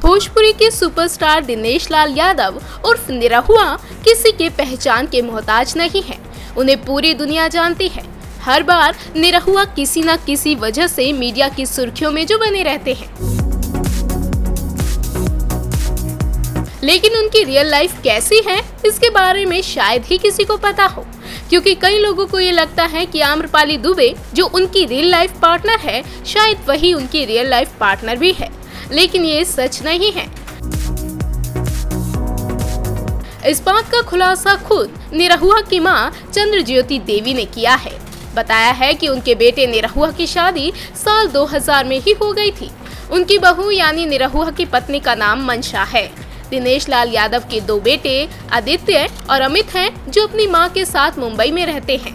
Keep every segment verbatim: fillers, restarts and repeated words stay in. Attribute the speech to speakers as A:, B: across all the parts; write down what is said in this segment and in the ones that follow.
A: भोजपुरी के सुपरस्टार दिनेश लाल यादव उर्फ निरहुआ किसी के पहचान के मोहताज नहीं है। उन्हें पूरी दुनिया जानती है। हर बार निरहुआ किसी न किसी वजह से मीडिया की सुर्खियों में जो बने रहते हैं, लेकिन उनकी रियल लाइफ कैसी है इसके बारे में शायद ही किसी को पता हो, क्योंकि कई लोगों को ये लगता है कि आम्रपाली दुबे जो उनकी रियल लाइफ पार्टनर है, शायद वही उनकी रियल लाइफ पार्टनर भी है, लेकिन ये सच नहीं है। इस बात का खुलासा खुद निरहुआ की मां चंद्रज्योति देवी ने किया है। बताया है कि उनके बेटे निरहुआ की शादी साल दो हज़ार में ही हो गई थी। उनकी बहू यानी निरहुआ की पत्नी का नाम मंशा है। दिनेश लाल यादव के दो बेटे आदित्य और अमित हैं, जो अपनी मां के साथ मुंबई में रहते हैं।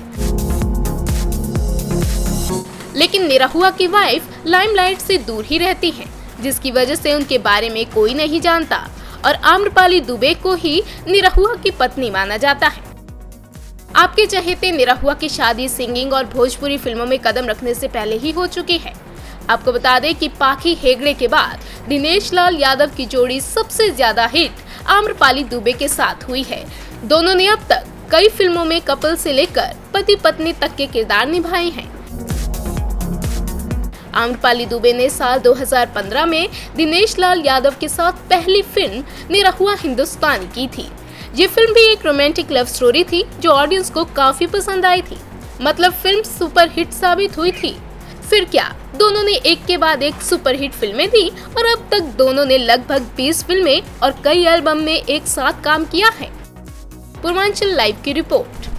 A: लेकिन निरहुआ की वाइफ लाइमलाइट से दूर ही रहती हैं, जिसकी वजह से उनके बारे में कोई नहीं जानता और आम्रपाली दुबे को ही निरहुआ की पत्नी माना जाता है। आपके चहेते निरहुआ की शादी सिंगिंग और भोजपुरी फिल्मों में कदम रखने से पहले ही हो चुकी है। आपको बता दें कि पाखी हेगड़े के बाद दिनेश लाल यादव की जोड़ी सबसे ज्यादा हिट आम्रपाली दुबे के साथ हुई है। दोनों ने अब तक कई फिल्मों में कपल से लेकर पति पत्नी तक के किरदार निभाए हैं। आम्रपाली दुबे ने साल दो हज़ार पंद्रह में दिनेश लाल यादव के साथ पहली फिल्म निरहुआ हिंदुस्तानी की थी। ये फिल्म भी एक रोमांटिक लव स्टोरी थी जो ऑडियंस को काफी पसंद आई थी। मतलब फिल्म सुपर हिट साबित हुई थी। फिर क्या, दोनों ने एक के बाद एक सुपरहिट फिल्में दी और अब तक दोनों ने लगभग बीस फिल्में और कई एल्बम में एक साथ काम किया है। पूर्वांचल लाइव की रिपोर्ट।